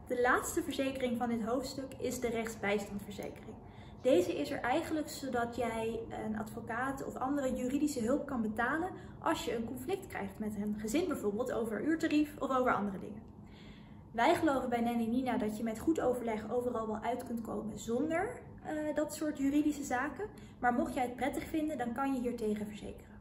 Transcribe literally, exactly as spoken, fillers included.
De laatste verzekering van dit hoofdstuk is de rechtsbijstandverzekering. Deze is er eigenlijk zodat jij een advocaat of andere juridische hulp kan betalen als je een conflict krijgt met een gezin bijvoorbeeld over uurtarief of over andere dingen. Wij geloven bij Nanny Nina dat je met goed overleg overal wel uit kunt komen zonder uh, dat soort juridische zaken. Maar mocht jij het prettig vinden, dan kan je hier tegen verzekeren.